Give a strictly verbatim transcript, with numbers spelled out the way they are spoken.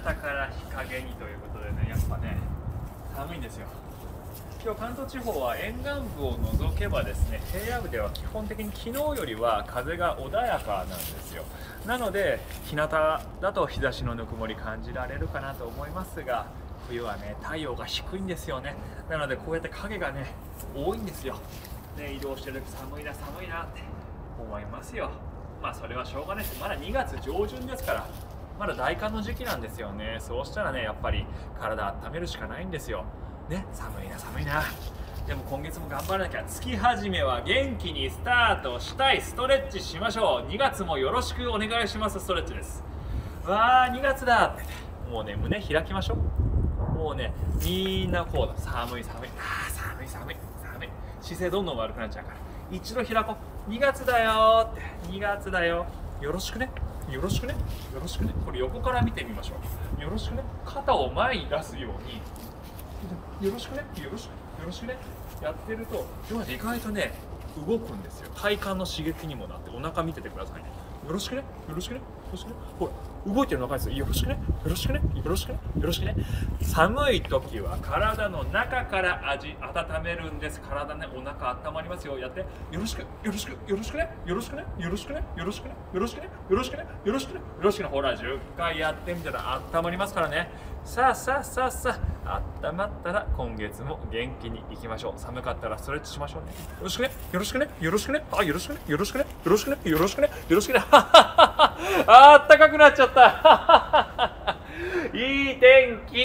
たから日陰にということでね、やっぱね寒いんですよ。今日関東地方は沿岸部を除けばですね、平野部では基本的に昨日よりは風が穏やかなんですよ。なので日向だと日差しのぬくもり感じられるかなと思いますが、冬はね太陽が低いんですよね。なのでこうやって影がね多いんですよ、ね、移動してる時寒いな寒いなって思いますよ。まあそれはしょうがないです。まだにがつ上旬ですから、まだ大寒の時期なんですよね。そうしたらねやっぱり体温めるしかないんですよね。寒いな寒いな。でも今月も頑張らなきゃ。月始めは元気にスタートしたい。ストレッチしましょう。にがつもよろしくお願いします。ストレッチです。わあにがつだって、もうね胸開きましょう。もうねみんなこうだ。寒い寒い、あー寒い寒い寒い。姿勢どんどん悪くなっちゃうから一度開こう。にがつだよって、にがつだよ、よろしくねよろしくねよろしくね。これ横から見てみましょう。よろしくね。肩を前に出すように、よろしくねよろしくよろしくねやってると、意外とね動くんですよ。体幹の刺激にもなって。お腹見ててくださいね。よろしくねよろしくねよろしくね。ほら動いてるの分かるんですよ。よろしくねよろしくねよろしくねよろしくね。寒い時は体の中から味温めるんです。体ね、お腹温まりますよ。やって。よろしくよろしくよろしくねよろしくねよろしくねよろしくねよろしくねよろしくねよろしくねよろしくね。ほらじゅっかいやってみたら温まりますからね。さあさあさあさあ、温まったら今月も元気にいきましょう。寒かったらストレッチしましょうね。よろしくねよろしくねよろしくね。あ、よろしくねよろしくねよろしくねよろしくねよろしくね。あったかくなっちゃった。いい天気。